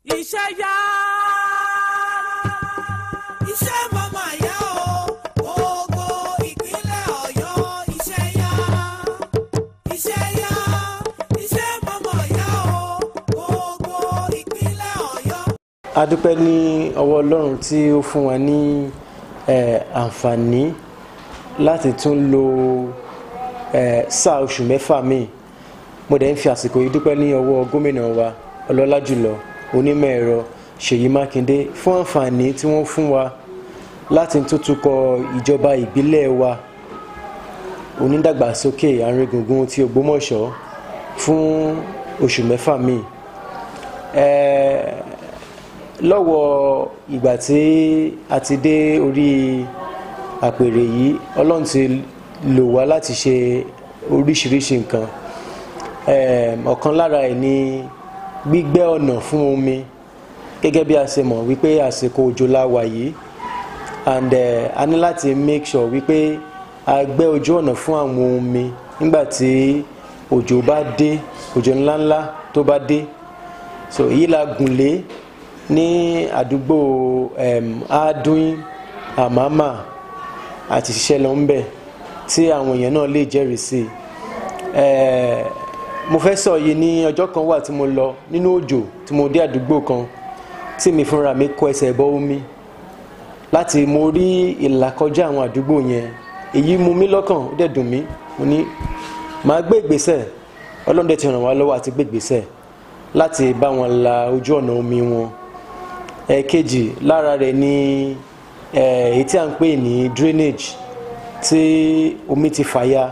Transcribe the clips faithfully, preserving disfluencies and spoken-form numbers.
iṣẹ́ yá. Iṣẹ́ màmá yá o, gbogbo ìpínlẹ̀ Ọ̀yọ́ iṣẹ́ yá. Iṣẹ́ yá, iṣẹ́ màmá yá o, gbogbo ìpínlẹ̀ Ọ̀yọ́. A dúpẹ́ ní ọwọ́ Ọlọ́run tí ó fún wa ní àǹfààní láti tún lo sáà oṣù mẹ́fà míì. Mo dẹ̀ ń fi àsìkò yìí dúpẹ́ ní ọwọ́ gómìnà wa ọlọ́lá jùlọ onímọ̀ ẹ̀rọ Ṣèyí Mákindé fún àǹfààní tí wọ́n fún wa láti tún tukọ̀ ìjọba ìbílẹ̀ wa onídàgbàsókè àárín gbùngbùn ti Ògbómọ̀ṣọ́ fún oṣù mẹ́fà míì. Lọ́wọ́ ìgbà tí a ti dé orí àpèrè yìí, Ọlọ́run ti lò wá láti ṣe oríṣiríṣi nǹkan. Ọ̀kan lára ẹ̀ ni gbígbẹ́ ọ̀nà fún omi, gẹ́gẹ́ bí a ṣe mọ̀ wípé àsìkò òjò la wà yìí, and uh, a ní láti make sure wípé a gbẹ́ ojú ọ̀nà fún àwọn omi nígbà tí òjò bá dé, òjò ńláńlá tó bá dé. So èyí la gùnlé ní àdúgbò Adúin Àmàmà àti ṣiṣẹ́ lọ ń bẹ̀ tí àwọn èèyàn náà lè jẹ́rìí sí i. Mo fẹ́ sọ yìí ní ọjọ́ kan wà tí mo lọ nínú òjò tí mo dé àdúgbò kan tí mi fúnra mi kọ ẹsẹ̀ bọ omi láti mo rí ìlàkọjá àwọn àdúgbò yẹn. Èyí mú mi lọ́kàn, ó dẹ̀ dùn mí. Mo ní màá gbé ìgbésẹ̀, Ọlọ́run dẹ̀ ti ràn wá lọ́wọ́ àti gbé ìgbésẹ̀ láti bá wọn la ojú ọ̀nà omi wọn. Ẹ̀kejì lára rẹ̀ ni èyí tí à ń pè ní drainage tí omi ti fàya.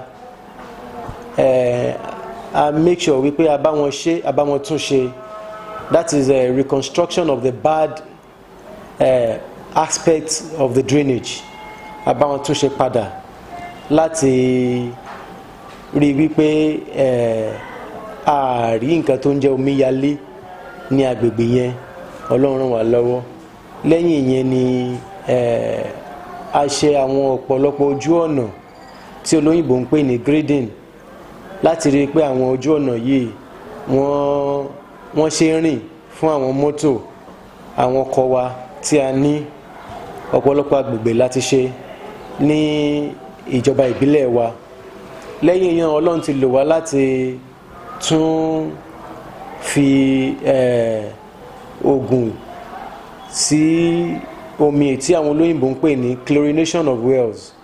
A make sure wípé a bá wọn ṣe, a bá wọn tún ṣe. That is a reconstruction of the bad uh, aspects of the drainage. A bá wọn tún ṣe padà láti rí wípé a rí nǹkan tó ń jẹ́ omíyalé ní agbègbè yẹn. Ọlọ́run ràn wá lọ́wọ́. Lẹ́yìn ìyẹn ni a ṣe àwọn ọ̀pọ̀lọpọ̀ ojú ọ̀nà tí olóyìnbó ń pè ní grading láti rí i pé àwọn ojú ọ̀nà yìí wọ́n wọ́n ṣe rìn fún àwọn mọ́tò àwọn ọkọ̀ wa tí a ní. Ọ̀pọ̀lọpọ̀ agbègbè láti ṣe ní ìjọba ìbílẹ̀ wa. Lẹ́yìn yẹn Ọlọ́run ti lò wá láti tún fi oògùn sí omi tí àwọn olóyìnbó ń pè ní chlorination of wells.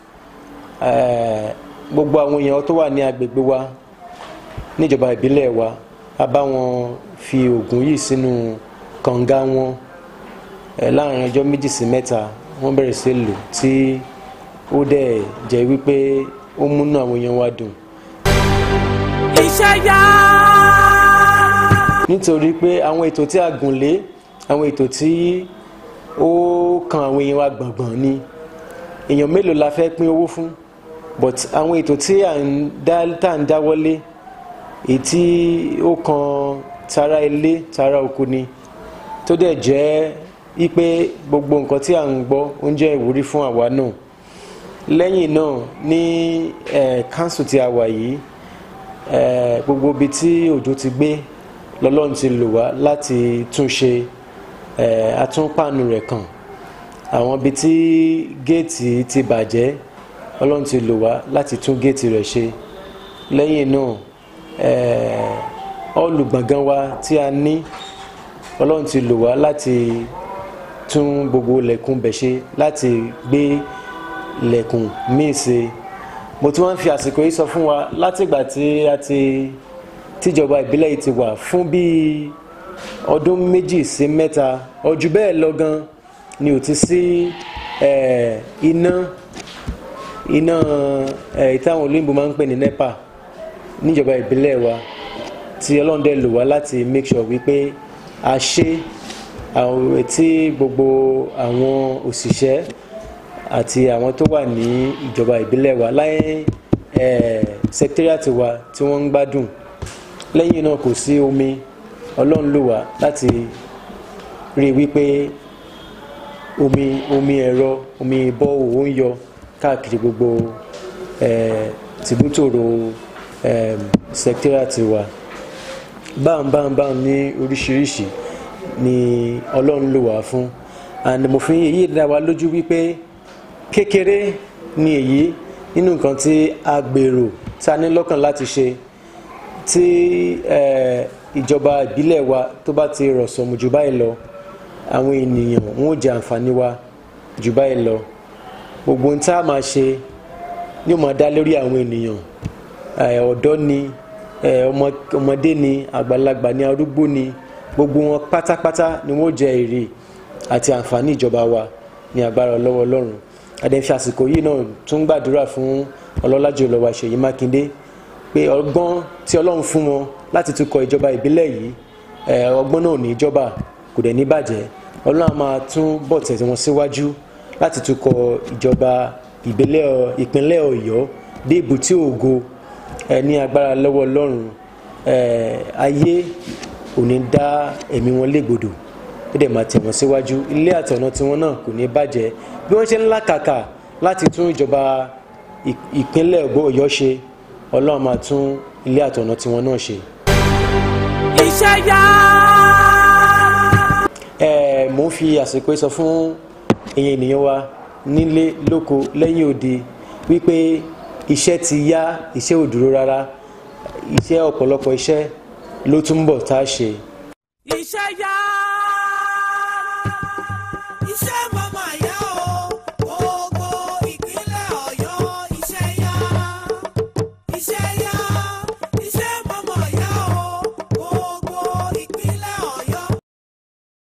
Gbogbo àwọn èèyàn tó wà ní agbègbè wa níjọba ìbílẹ̀ wa, a bá wọn fi oògùn yìí sínú kànga wọn. Láàrin ọjọ́ méjì sí mẹ́ta wọ́n bẹ̀rẹ̀ sí lò tí ó dẹ̀ jẹ́ wípé ó múnú àwọn èèyàn wa dùn. Iṣẹ́ yá. Nítorí pé àwọn ètò tí a gùn lé, àwọn ètò tí ó kan àwọn èèyàn wa gbọ̀ngbọ̀n ni. Èèyàn mélòó la fẹ́ pín owó fún? But àwọn ètò tí à ń dá tá ń dáwọ́lé, èyí tí ó kan tara ilé tara oko ni, tó dẹ̀ jẹ́ wípé gbogbo nǹkan tí à ń gbọ́ ó ń jẹ́ ìwúrí fún àwa náà. Lẹ́yìn náà ní council tí a wà yìí, gbogbo ibi tí òjò ti gbé lọ́lọ́run ti lò wá láti tún ṣe àtúnpànù rẹ̀ kàn. Àwọn ibi tí géètì ti bàjẹ́ Ọlọ́run ti lò wá láti tún géètì rẹ̀ ṣe. Lẹ́yìn náà olùgbọ̀ngàn wa tí a ní, Ọlọ́run ti lò wá láti tún gbogbo lẹ̀kùn bẹ̀ ṣe, láti gbé lẹ̀kùn míì ṣe. Mo tún wá ń fi àsìkò yìí sọ fún wa látìgbà tí a ti tíjọba ìbílẹ̀ yìí ti wà fún bíi ọdún méjì sí mẹ́ta ọjù bẹ́ẹ̀ lọ gan ni ò ti sí iná iná ìtàwọn olóyìnbó máa ń pè ní NEPA níjọba ìbílẹ̀ wa, tí Ọlọ́run dẹ̀ lò wá láti make sure wípé a ṣe àwọn tí gbogbo àwọn òṣìṣẹ́ àti àwọn tó wà ní ìjọba ìbílẹ̀ wa láyé secretariat wa tí wọ́n ń gbádùn. Lẹ́yìn náà kò sí omi. Ọlọ́run lò wá láti rí wípé omi omi ẹ̀rọ omi bọ́ọ̀ ó ń yọ káàkiri gbogbo tìbútòrò secretariat wa. Báńbáńbáń ní oríṣiríṣi ni Ọlọ́run lò wá fún and mo fi èyí dá wa lójú wípé kékeré ni èyí nínú nǹkan tí a gbèrò tá ní lọ́kàn láti ṣe tí ìjọba ìbílẹ̀ wa tó bá ti rọ̀ sọ̀mù jù báyìí lọ àwọn ènìyàn wọn ò jẹ àǹfààní wa jù báyìí lọ gbogbo ohun tá a máa ṣe yóò máa dá lórí àwọn ènìyàn ọ̀dọ́ ni ọmọdé ni àgbàlagbà ni arúgbó ni gbogbo wọn pátápátá ni wọ́n jẹ èrè àti àǹfààní ìjọba wa ní agbára lọ́wọ́ Ọlọ́run adẹ́nfẹ́ àsìkò yìí náà tún gbàdúrà fún ọlọ́lá jùlọ wa Ṣèyí Mákindé pé ọgbọ́n tí Ọlọ́run fún wọn láti tukọ̀ ìjọba ìbílẹ̀ yìí ọgbọ́n náà ò ní ìjọba kò dẹ̀ ní bàjẹ́ Ọlọ́run máa tún bọ̀ tẹ̀ wọn síwájú láti tukọ̀ ìjọba ìpínlẹ̀ Ọ̀yọ́ dé èbúté ògo ní agbára lọ́wọ́ Ọlọ́run ayé ò ní dá ẹ̀mí wọn légbodò ó dẹ̀ máa tẹ̀ wọ́n síwájú ilé àtọ̀nà tiwọn náà kò ní bàjẹ́ bí wọ́n ṣe ń làkàkà láti tún ìjọba ìpínlẹ̀ Ọ̀yọ́ ṣe Ọlọ́run máa tún ilé àtọ̀nà tiwọn náà ṣe. iṣẹ́ yá. ẹ mò ń fi àsìkò sọ fún èèyàn ènìyàn wa nílé lóko lẹ́yìn òde wípé iṣẹ́ ti yá iṣẹ́ ò dúró rárá iṣẹ́ ọ̀pọ̀lọpọ̀ iṣẹ́ ló tún bọ̀ tá a ṣe. iṣẹ́ yá.